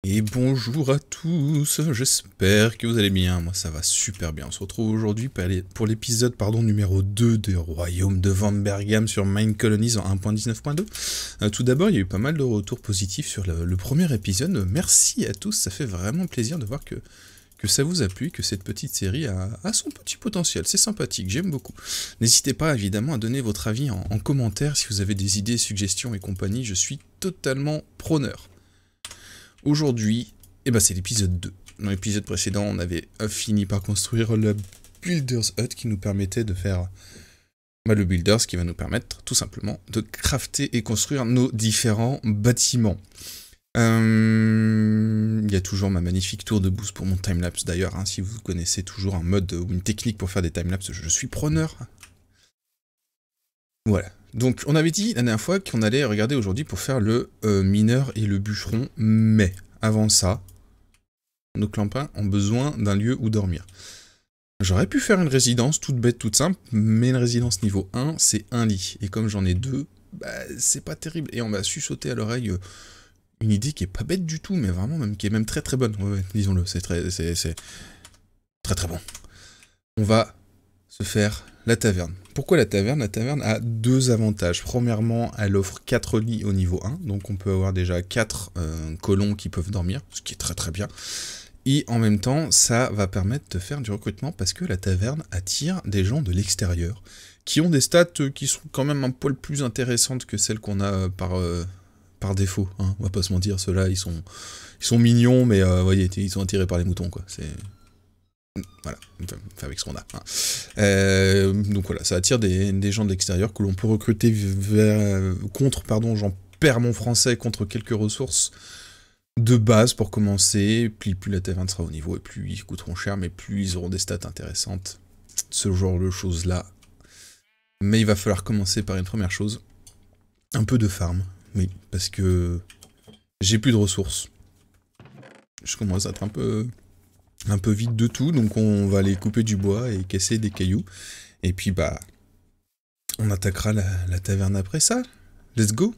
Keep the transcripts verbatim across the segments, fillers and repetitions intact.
Et bonjour à tous, j'espère que vous allez bien, moi ça va super bien. On se retrouve aujourd'hui pour l'épisode pardon numéro deux des Royaumes de Vanbergam sur Mind Colonies en un point dix-neuf point deux. Euh, tout d'abord, il y a eu pas mal de retours positifs sur le, le premier épisode, merci à tous, ça fait vraiment plaisir de voir que, que ça vous a plu, que cette petite série a, a son petit potentiel, c'est sympathique, j'aime beaucoup. N'hésitez pas évidemment à donner votre avis en, en commentaire si vous avez des idées, suggestions et compagnie, je suis totalement preneur. Aujourd'hui, eh ben c'est l'épisode deux. Dans l'épisode précédent, on avait fini par construire le Builder's Hut qui nous permettait de faire bah, le Builders qui va nous permettre tout simplement de crafter et construire nos différents bâtiments. Euh... Il y a toujours ma magnifique tour de boost pour mon timelapse d'ailleurs. Hein, si vous connaissez toujours un mode ou une technique pour faire des timelapses, je suis preneur. Voilà. Donc, on avait dit la dernière fois qu'on allait regarder aujourd'hui pour faire le euh, mineur et le bûcheron, mais avant ça, nos clampins ont besoin d'un lieu où dormir. J'aurais pu faire une résidence toute bête, toute simple, mais une résidence niveau un, c'est un lit. Et comme j'en ai deux, bah, c'est pas terrible. Et on m'a su sauter à l'oreille euh, une idée qui est pas bête du tout, mais vraiment, même qui est même très très bonne. Ouais, ouais, disons-le, c'est très, c'est, c'est très très bon. On va se faire la taverne. Pourquoi la taverne? La taverne a deux avantages. Premièrement, elle offre quatre lits au niveau un, donc on peut avoir déjà quatre euh, colons qui peuvent dormir, ce qui est très très bien. Et en même temps, ça va permettre de faire du recrutement parce que la taverne attire des gens de l'extérieur qui ont des stats qui sont quand même un poil plus intéressantes que celles qu'on a par, euh, par défaut. Hein. On va pas se mentir, ceux-là, ils sont, ils sont mignons, mais euh, voyez, ils sont attirés par les moutons, quoi. C'est... Voilà, enfin, avec ce qu'on a. Hein. Euh, donc voilà, ça attire des, des gens de l'extérieur que l'on peut recruter vers, contre, pardon, j'en perds mon français, contre quelques ressources de base pour commencer. Puis plus la taverne sera au niveau, et plus ils coûteront cher, mais plus ils auront des stats intéressantes. Ce genre de choses-là. Mais il va falloir commencer par une première chose. Un peu de farm, oui, parce que j'ai plus de ressources. Je commence à être un peu... un peu vide de tout, donc on va aller couper du bois et casser des cailloux. Et puis bah, on attaquera la, la taverne après ça. Let's go.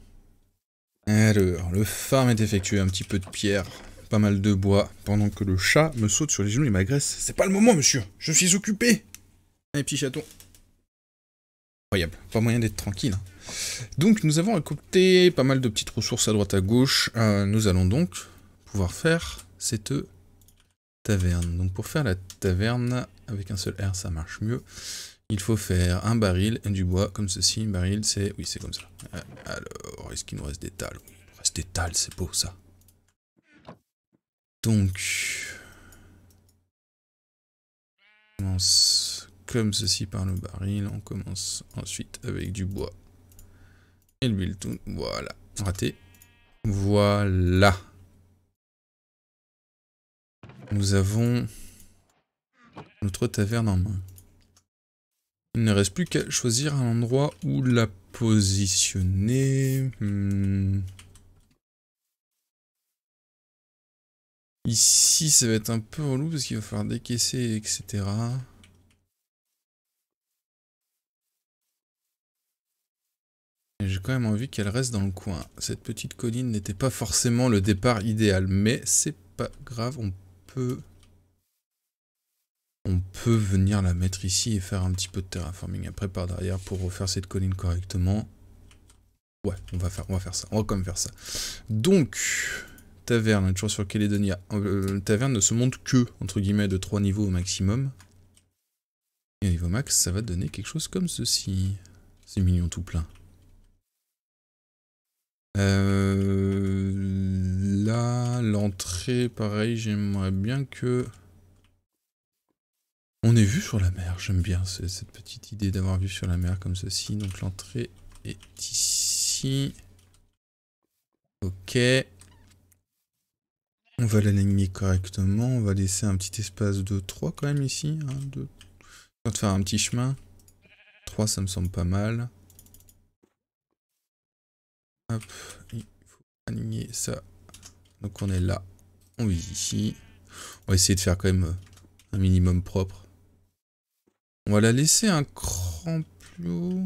Alors, le farm est effectué, un petit peu de pierre, pas mal de bois, pendant que le chat me saute sur les genoux et m'agresse. C'est pas le moment, monsieur, je suis occupé. Allez, petit chaton. Incroyable, pas moyen d'être tranquille. Donc, nous avons récolté pas mal de petites ressources à droite à gauche. Euh, nous allons donc pouvoir faire cette taverne. Donc pour faire la taverne, avec un seul R ça marche mieux. Il faut faire un baril et du bois comme ceci. Un baril c'est... oui c'est comme ça. Alors, est-ce qu'il nous reste des dalles? Il nous reste des dalles, c'est beau ça. Donc... on commence comme ceci par le baril. On commence ensuite avec du bois. Et le biltoon. Voilà. Raté. Voilà. Nous avons notre taverne en main. Il ne reste plus qu'à choisir un endroit où la positionner. Hmm. Ici, ça va être un peu relou parce qu'il va falloir décaisser, et cetera. J'ai quand même envie qu'elle reste dans le coin. Cette petite colline n'était pas forcément le départ idéal, mais c'est pas grave, on peut... On peut venir la mettre ici et faire un petit peu de terraforming après par derrière pour refaire cette colline correctement. Ouais, on va faire, on va faire ça. On va quand même faire ça. Donc, taverne, on est toujours sur Calédonia. Euh, taverne ne se monte que, entre guillemets, de trois niveaux au maximum. Et au niveau max, ça va donner quelque chose comme ceci. C'est mignon tout plein. Euh, là, l'entrée, pareil, j'aimerais bien que... on est vu sur la mer, j'aime bien cette petite idée d'avoir vu sur la mer comme ceci. Donc l'entrée est ici. Ok. On va l'aligner correctement. On va laisser un petit espace de trois quand même ici. un, deux. On va faire un petit chemin. trois, ça me semble pas mal. Hop. Il faut aligner ça. Donc on est là. On vise ici. On va essayer de faire quand même un minimum propre. On va la laisser un cran plus haut.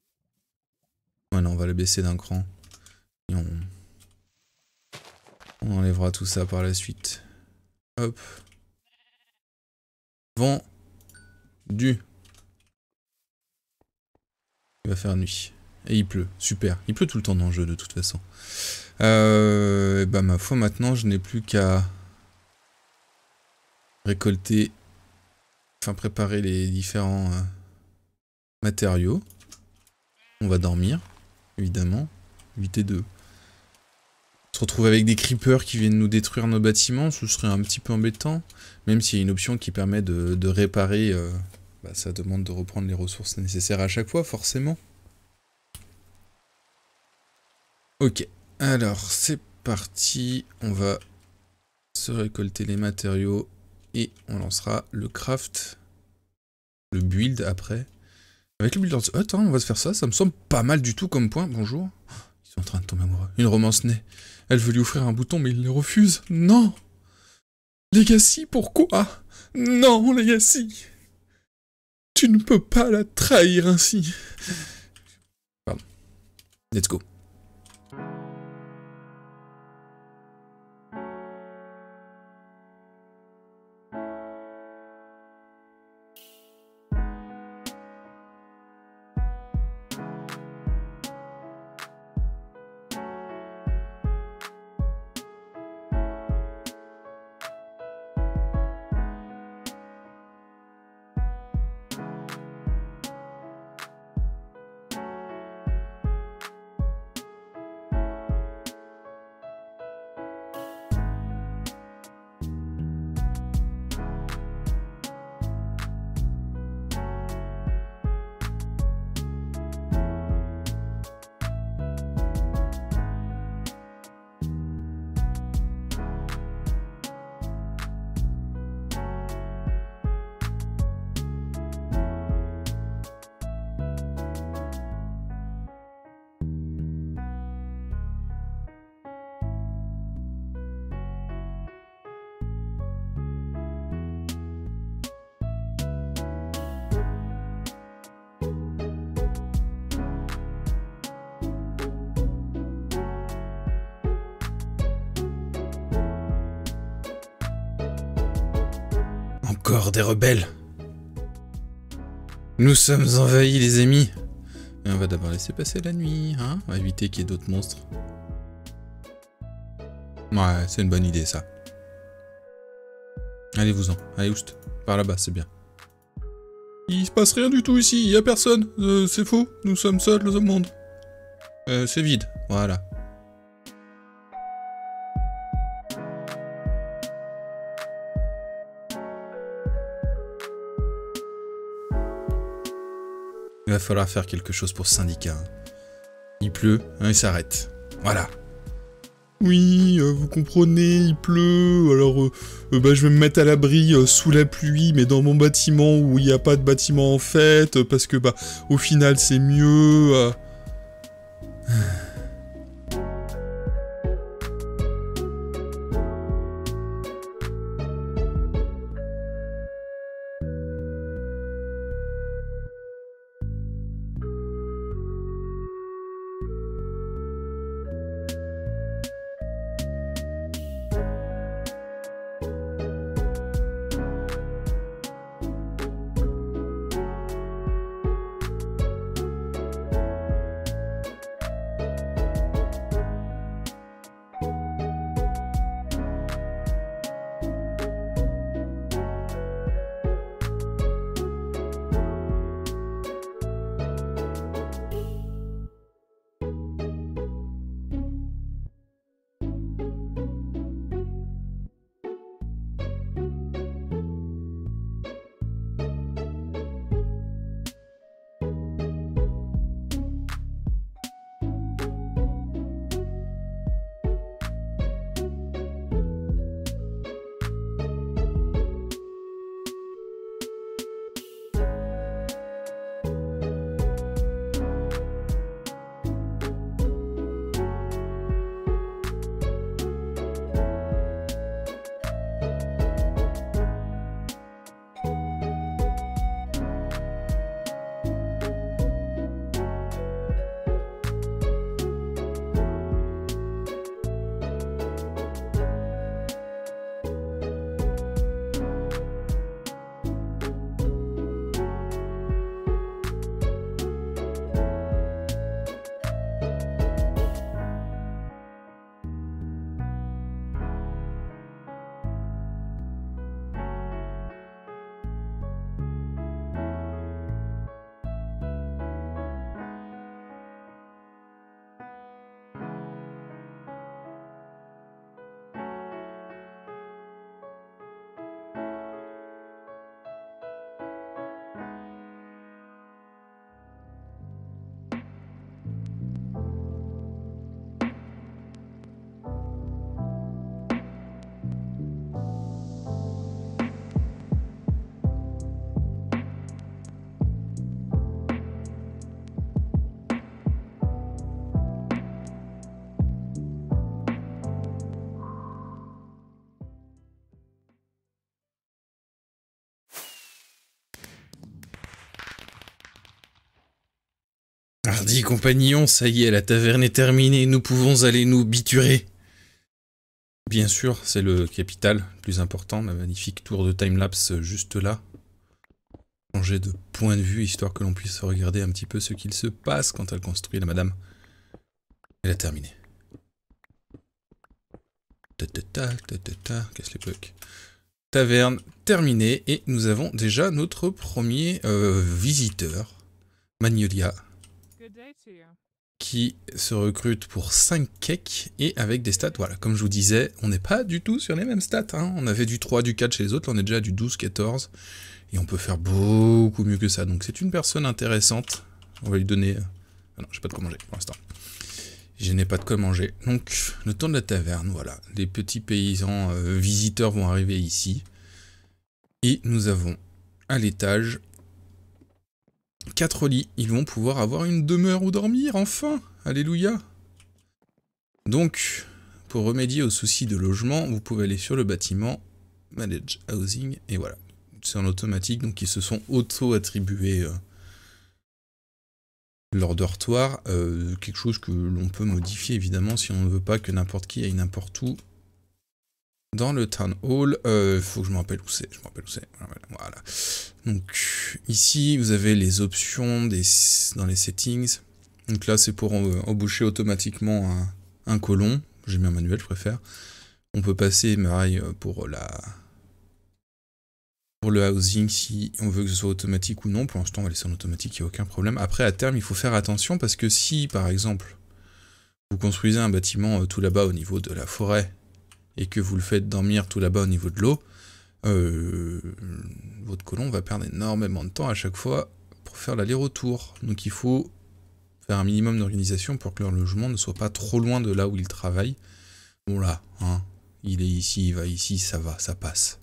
Ouais, non, on va la baisser d'un cran. Et on... On enlèvera tout ça par la suite. Hop. Vendu. Il va faire nuit. Et il pleut. Super. Il pleut tout le temps dans le jeu de toute façon. Euh, et bah ma foi maintenant je n'ai plus qu'à récolter, enfin préparer les différents euh, matériaux. On va dormir, évidemment. Éviter de se retrouver avec des creepers qui viennent nous détruire nos bâtiments, ce serait un petit peu embêtant. Même s'il y a une option qui permet de, de réparer, euh, bah, ça demande de reprendre les ressources nécessaires à chaque fois, forcément. Ok. Alors, c'est parti, on va se récolter les matériaux et on lancera le craft, le build après. Avec le builder's hut, hein, on va se faire ça, ça me semble pas mal du tout comme point. Bonjour. Ils sont en train de tomber amoureux. Une romance naît. Elle veut lui offrir un bouton mais il les refuse. Non. Legacy, pourquoi? Non, Legacy. Tu ne peux pas la trahir ainsi. Pardon. Let's go. Encore des rebelles. Nous sommes envahis, les amis. Et on va d'abord laisser passer la nuit, hein. On va éviter qu'il y ait d'autres monstres. Ouais, c'est une bonne idée, ça. Allez-vous-en. Allez, oust. Par là-bas, c'est bien. Il se passe rien du tout ici, il y a personne. Euh, c'est faux, nous sommes seuls au monde. Euh, c'est vide, voilà. Il va falloir faire quelque chose pour ce syndicat. Il pleut, hein, il s'arrête. Voilà. Oui, euh, vous comprenez, il pleut, alors euh, euh, bah, je vais me mettre à l'abri euh, sous la pluie, mais dans mon bâtiment où il n'y a pas de bâtiment en fait, euh, parce que bah au final c'est mieux. Euh... Hardy compagnon, ça y est, la taverne est terminée, nous pouvons aller nous biturer. Bien sûr, c'est le capital le plus important, la magnifique tour de timelapse juste là. Changer de point de vue, histoire que l'on puisse regarder un petit peu ce qu'il se passe quand elle construit la madame. Elle a terminé. Ta ta ta ta ta ta, casse les blocs. Taverne terminée, et nous avons déjà notre premier euh, visiteur, Magnolia, qui se recrute pour cinq cakes et avec des stats, voilà, comme je vous disais, on n'est pas du tout sur les mêmes stats, hein. On avait du trois, du quatre chez les autres, là on est déjà à du douze, quatorze, et on peut faire beaucoup mieux que ça, donc c'est une personne intéressante. On va lui donner... Ah non, j'ai pas de quoi manger pour l'instant. Je n'ai pas de quoi manger. Donc, le temps de la taverne, voilà. Les petits paysans euh, visiteurs vont arriver ici. Et nous avons, à l'étage, quatre lits. Ils vont pouvoir avoir une demeure où dormir, enfin. Alléluia. Donc, pour remédier aux soucis de logement, vous pouvez aller sur le bâtiment, Manage Housing, et voilà. C'est en automatique, donc ils se sont auto-attribués... Euh, leur dortoir, euh, quelque chose que l'on peut modifier évidemment si on ne veut pas que n'importe qui aille n'importe où. Dans le Town Hall, il euh, faut que je me rappelle où c'est, je me rappelle où c'est, voilà. Donc ici vous avez les options des, dans les settings, donc là c'est pour euh, embaucher automatiquement un, un colon, j'ai mis un manuel je préfère. On peut passer pareil pour la... Pour le housing, si on veut que ce soit automatique ou non, pour l'instant on va laisser en automatique, il n'y a aucun problème. Après à terme il faut faire attention parce que si par exemple vous construisez un bâtiment euh, tout là-bas au niveau de la forêt et que vous le faites dormir tout là-bas au niveau de l'eau, euh, votre colon va perdre énormément de temps à chaque fois pour faire l'aller-retour. Donc il faut faire un minimum d'organisation pour que leur logement ne soit pas trop loin de là où ils travaillent. Bon là, hein, il est ici, il va ici, ça va, ça passe.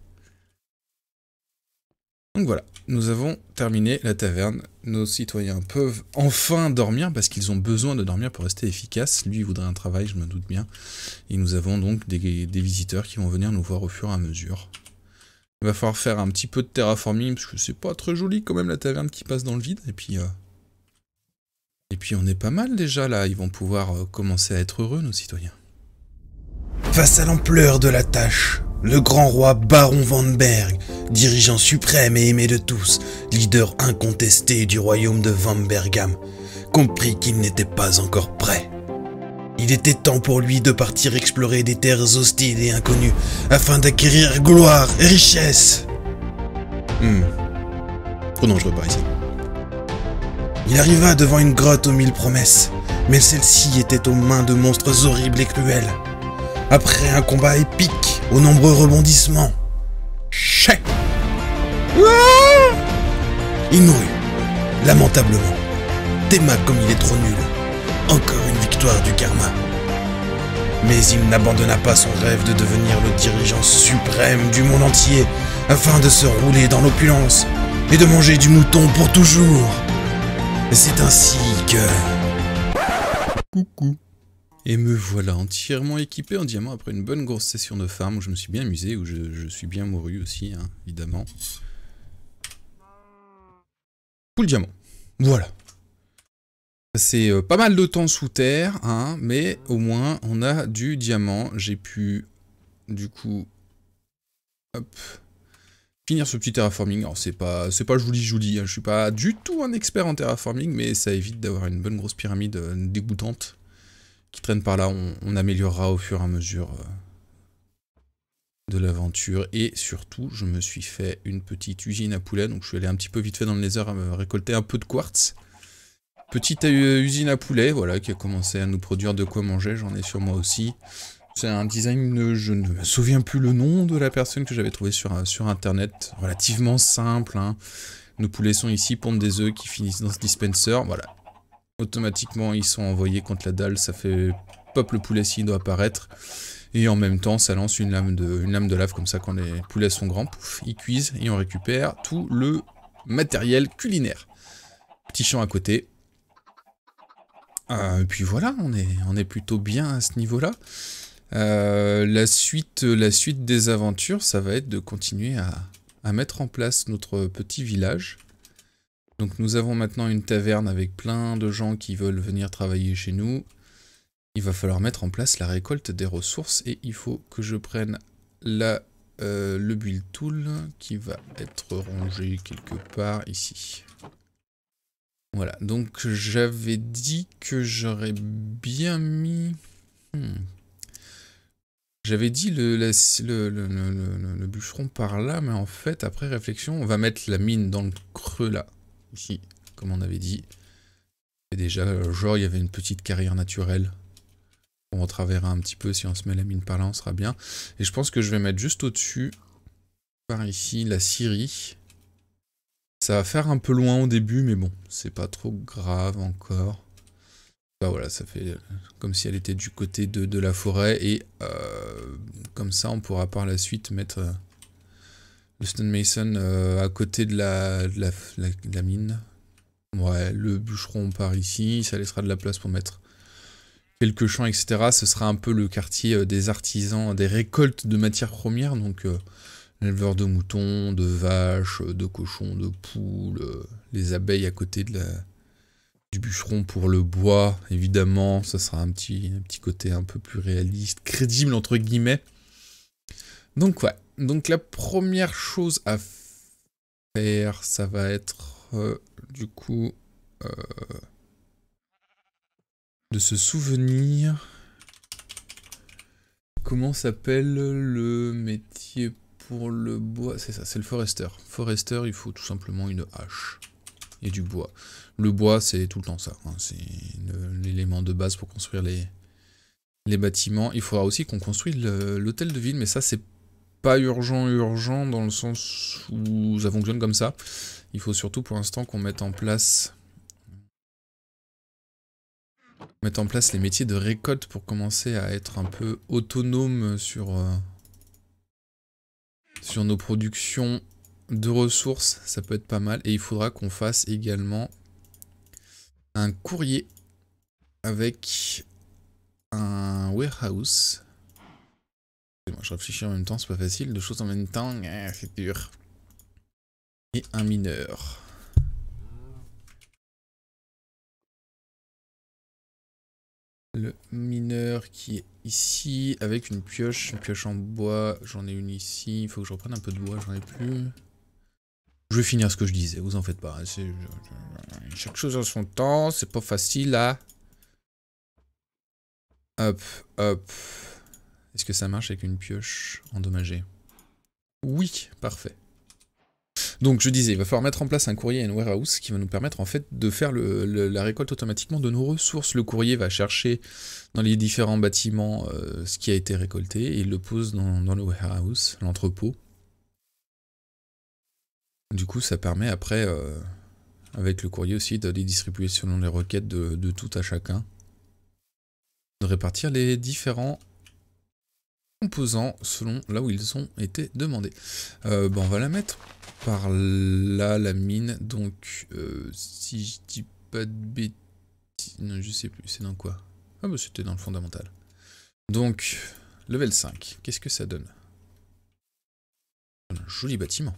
Donc voilà, nous avons terminé la taverne. Nos citoyens peuvent enfin dormir parce qu'ils ont besoin de dormir pour rester efficaces. Lui, il voudrait un travail, je me doute bien. Et nous avons donc des, des visiteurs qui vont venir nous voir au fur et à mesure. Il va falloir faire un petit peu de terraforming parce que c'est pas très joli quand même la taverne qui passe dans le vide. Et puis, euh... et puis on est pas mal déjà là. Ils vont pouvoir euh, commencer à être heureux, nos citoyens. Face à l'ampleur de la tâche, le grand roi Baron Vamberg, dirigeant suprême et aimé de tous, leader incontesté du royaume de Vambergam, comprit qu'il n'était pas encore prêt. Il était temps pour lui de partir explorer des terres hostiles et inconnues, afin d'acquérir gloire et richesse. Hmm. Trop dangereux par ici. Il arriva devant une grotte aux mille promesses, mais celle-ci était aux mains de monstres horribles et cruels. Après un combat épique, aux nombreux rebondissements, chais ah il mourut, lamentablement. Théma comme il est trop nul. Encore une victoire du karma. Mais il n'abandonna pas son rêve de devenir le dirigeant suprême du monde entier, afin de se rouler dans l'opulence et de manger du mouton pour toujours. C'est ainsi que... Coucou. Et me voilà entièrement équipé en diamant après une bonne grosse session de farm où je me suis bien amusé, où je, je suis bien mouru aussi, hein, évidemment. Full diamant. Voilà. C'est euh, pas mal de temps sous terre, hein, mais au moins on a du diamant. J'ai pu, du coup, hop, finir ce petit terraforming. Alors c'est pas, c'est pas joli joli, hein. Je suis pas du tout un expert en terraforming, mais ça évite d'avoir une bonne grosse pyramide euh, dégoûtante qui traîne par là. On, on améliorera au fur et à mesure euh, de l'aventure. Et surtout, je me suis fait une petite usine à poulet, donc je suis allé un petit peu vite fait dans le nether à me récolter un peu de quartz. Petite euh, usine à poulet, voilà, qui a commencé à nous produire de quoi manger, j'en ai sur moi aussi. C'est un design, je ne me souviens plus le nom de la personne que j'avais trouvé sur, sur internet, relativement simple, hein. Nos poulets sont ici, pondent des œufs qui finissent dans ce dispenser, voilà. Automatiquement, ils sont envoyés contre la dalle, ça fait pop le poulet s'il doit apparaître. Et en même temps, ça lance une lame de, une lame de lave, comme ça, quand les poulets sont grands, pouf, ils cuisent et on récupère tout le matériel culinaire. Petit champ à côté. Euh, et puis voilà, on est, on est plutôt bien à ce niveau-là. Euh, la suite, la suite des aventures, ça va être de continuer à, à mettre en place notre petit village. Donc nous avons maintenant une taverne avec plein de gens qui veulent venir travailler chez nous. Il va falloir mettre en place la récolte des ressources et il faut que je prenne la, euh, le build tool qui va être rangé quelque part ici. Voilà, donc j'avais dit que j'aurais bien mis... Hmm. J'avais dit le, la, le, le, le, le, le bûcheron par là, mais en fait, après réflexion, on va mettre la mine dans le creux là, ici, comme on avait dit. Et déjà, genre, il y avait une petite carrière naturelle. On retravaillera un petit peu, si on se met la mine par là, on sera bien. Et je pense que je vais mettre juste au-dessus, par ici, la scierie. Ça va faire un peu loin au début, mais bon, c'est pas trop grave encore. Bah voilà, ça fait comme si elle était du côté de, de la forêt, et euh, comme ça on pourra par la suite mettre euh, le stonemason euh, à côté de la, de la, la, de la mine. Ouais, le bûcheron par ici, ça laissera de la place pour mettre quelques champs, et cetera. Ce sera un peu le quartier euh, des artisans, des récoltes de matières premières, donc euh, l'éleveur de moutons, de vaches, de cochons, de poules, euh, les abeilles à côté de la... du bûcheron pour le bois, évidemment, ça sera un petit, un petit côté un peu plus réaliste, crédible entre guillemets. Donc ouais, donc la première chose à faire, ça va être euh, du coup euh, de se souvenir comment s'appelle le métier pour le bois. C'est ça, c'est le forester. Forester, il faut tout simplement une hache et du bois. Le bois, c'est tout le temps ça. Hein. C'est l'élément de base pour construire les, les bâtiments. Il faudra aussi qu'on construise l'hôtel de ville, mais ça, c'est pas urgent, urgent, dans le sens où ça fonctionne comme ça. Il faut surtout pour l'instant qu'on mette en place... mettre en place les métiers de récolte pour commencer à être un peu autonome sur, euh, sur nos productions de ressources. Ça peut être pas mal. Et il faudra qu'on fasse également un courrier avec un warehouse. Je réfléchis en même temps, c'est pas facile. Deux choses en même temps, c'est dur. Et un mineur. Le mineur qui est ici avec une pioche, une pioche en bois. J'en ai une ici. Il faut que je reprenne un peu de bois, j'en ai plus. Je vais finir ce que je disais, vous en faites pas. Chaque chose en son temps, c'est pas facile là. Hop, hop. Est-ce que ça marche avec une pioche endommagée? Oui, parfait. Donc je disais, il va falloir mettre en place un courrier et un warehouse qui va nous permettre en fait de faire le, le, la récolte automatiquement de nos ressources. Le courrier va chercher dans les différents bâtiments euh, ce qui a été récolté et il le pose dans, dans le warehouse, l'entrepôt. Du coup ça permet après, euh, avec le courrier aussi, de les distribuer selon les requêtes de, de tout à chacun. De répartir les différents composants selon là où ils ont été demandés. Euh, bon, on va la mettre par là, la mine. Donc, euh, si je dis pas de bêtises... Non, je sais plus, c'est dans quoi? Ah bah c'était dans le fondamental. Donc, level cinq, qu'est-ce que ça donne? Un joli bâtiment.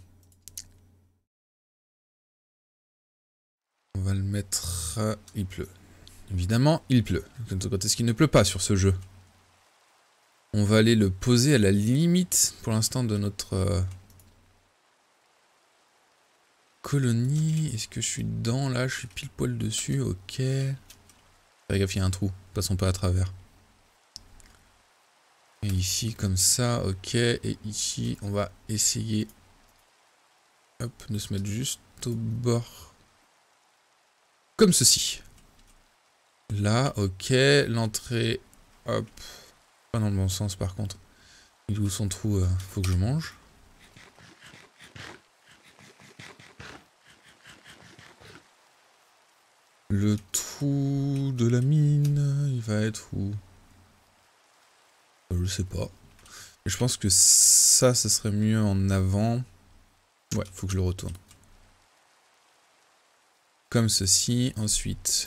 On va le mettre... À... Il pleut. Évidemment, il pleut. Quand est-ce qu'il ne pleut pas sur ce jeu? On va aller le poser à la limite, pour l'instant, de notre euh, colonie. Est-ce que je suis dedans, là? Je suis pile poil dessus, ok. Fais gaffe, il y a un trou. Passons pas à travers. Et ici, comme ça, ok. Et ici, on va essayer hop, de se mettre juste au bord. Comme ceci. Là, ok. L'entrée, hop. Pas dans le bon sens par contre. Il est où son trou? euh, Faut que je mange. Le trou de la mine, il va être où? Je sais pas. Je pense que ça, ça serait mieux en avant. Ouais, faut que je le retourne. Comme ceci, ensuite.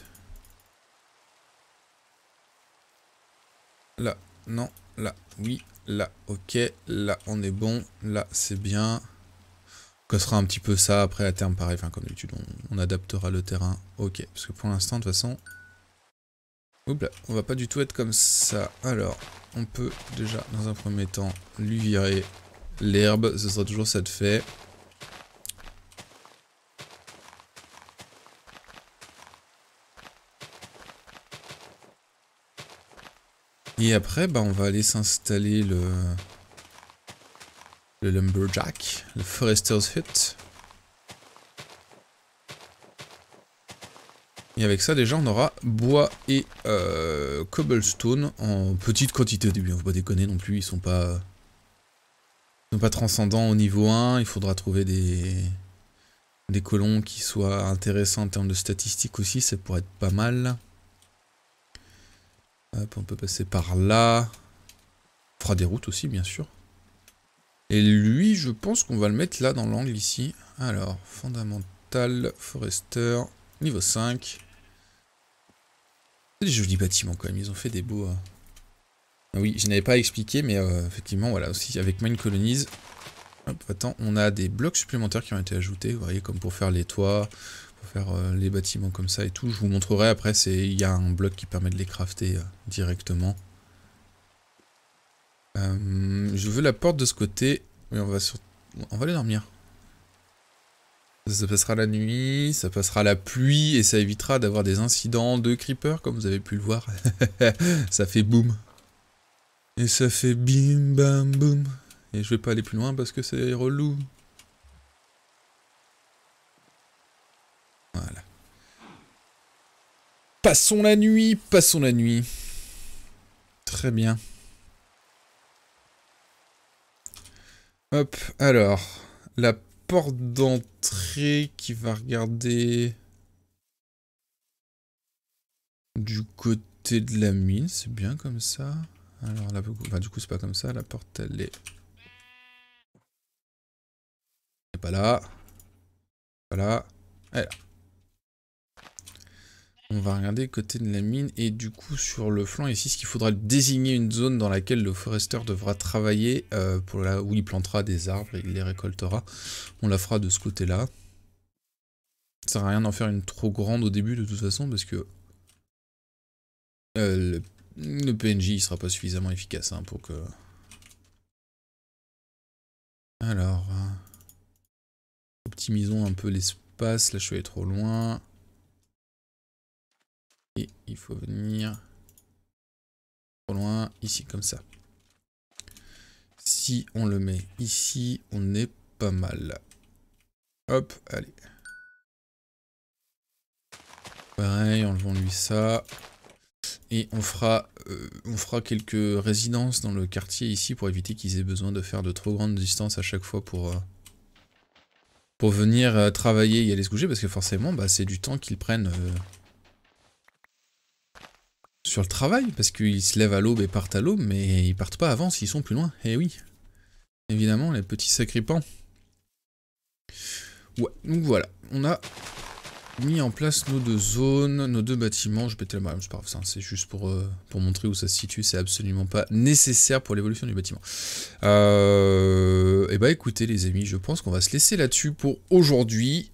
Là. Non, là, oui, là, ok, là, on est bon, là, c'est bien. cassera un petit peu ça après à terme, pareil, enfin comme d'habitude, on, on adaptera le terrain. Ok, parce que pour l'instant, de toute façon... Oups là, on va pas du tout être comme ça. Alors, on peut déjà, dans un premier temps, lui virer l'herbe, ce sera toujours ça de fait. Et après, bah, on va aller s'installer le... le Lumberjack, le Forester's Hut. Et avec ça, déjà, on aura bois et euh, cobblestone en petite quantité au début. On ne faut pas déconner non plus, ils sont pas... Ils sont pas transcendants au niveau un. Il faudra trouver des... des colons qui soient intéressants en termes de statistiques aussi, ça pourrait être pas mal. Hop, on peut passer par là. On fera des routes aussi, bien sûr. Et lui, je pense qu'on va le mettre là, dans l'angle ici. Alors, fondamental, forester, niveau cinq. C'est des jolis bâtiments quand même, ils ont fait des beaux... Euh... Ah oui, je n'avais pas expliqué, mais euh, effectivement, voilà, aussi avec Mine Colonies. Hop, attends, on a des blocs supplémentaires qui ont été ajoutés, vous voyez, comme pour faire les toits, pour faire euh, les bâtiments comme ça et tout. Je vous montrerai après, il y a un bloc qui permet de les crafter euh, directement. Euh, je veux la porte de ce côté, mais on va sur... on va aller dormir. Ça passera la nuit, ça passera la pluie et ça évitera d'avoir des incidents de creeper comme vous avez pu le voir. Ça fait boum. Et ça fait bim bam boum. Et je vais pas aller plus loin parce que c'est relou. Voilà. Passons la nuit, passons la nuit. Très bien. Hop, alors, la porte d'entrée qui va regarder du côté de la mine, c'est bien comme ça. Alors là, enfin, du coup c'est pas comme ça, la porte elle est... Elle est pas là. Pas là. Elle est là. On va regarder côté de la mine et du coup sur le flanc ici, ce qu'il faudra désigner une zone dans laquelle le forester devra travailler euh, pour là où il plantera des arbres et il les récoltera. On la fera de ce côté-là. Ça sert à rien d'en faire une trop grande au début de toute façon parce que euh, le, le P N J il sera pas suffisamment efficace hein, pour que... Alors, optimisons un peu l'espace, là je suis allé trop loin. Et il faut venir trop loin, ici, comme ça. Si on le met ici, on est pas mal. Hop, allez. Pareil, enlevons lui ça. Et on fera, euh, on fera quelques résidences dans le quartier ici pour éviter qu'ils aient besoin de faire de trop grandes distances à chaque fois pour, euh, pour venir euh, travailler et aller se coucher. Parce que forcément, bah, c'est du temps qu'ils prennent... Euh, sur le travail, parce qu'ils se lèvent à l'aube et partent à l'aube, mais ils partent pas avant s'ils sont plus loin. Eh oui, évidemment, les petits sacripants. Ouais, donc voilà, on a mis en place nos deux zones, nos deux bâtiments. Je pétais la barre, c'est pas grave, c'est juste pour, euh, pour montrer où ça se situe, c'est absolument pas nécessaire pour l'évolution du bâtiment. Euh, et bah écoutez les amis, je pense qu'on va se laisser là-dessus pour aujourd'hui.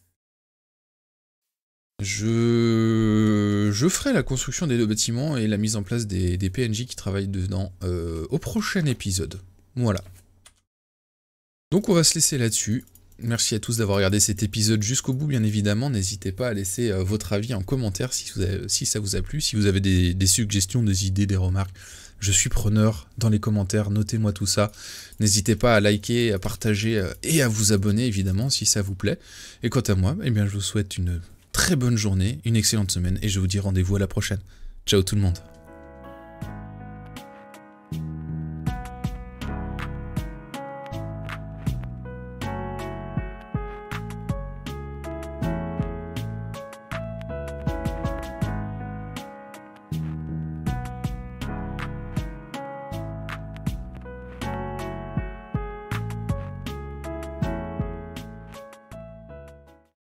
Je... je ferai la construction des deux bâtiments et la mise en place des, des P N J qui travaillent dedans euh, au prochain épisode. Voilà. Donc on va se laisser là-dessus. Merci à tous d'avoir regardé cet épisode jusqu'au bout, bien évidemment. N'hésitez pas à laisser euh, votre avis en commentaire si, vous avez, si ça vous a plu. Si vous avez des, des suggestions, des idées, des remarques, je suis preneur dans les commentaires. Notez-moi tout ça. N'hésitez pas à liker, à partager euh, et à vous abonner, évidemment, si ça vous plaît. Et quant à moi, eh bien, je vous souhaite une... très bonne journée, une excellente semaine et je vous dis rendez-vous à la prochaine. Ciao tout le monde.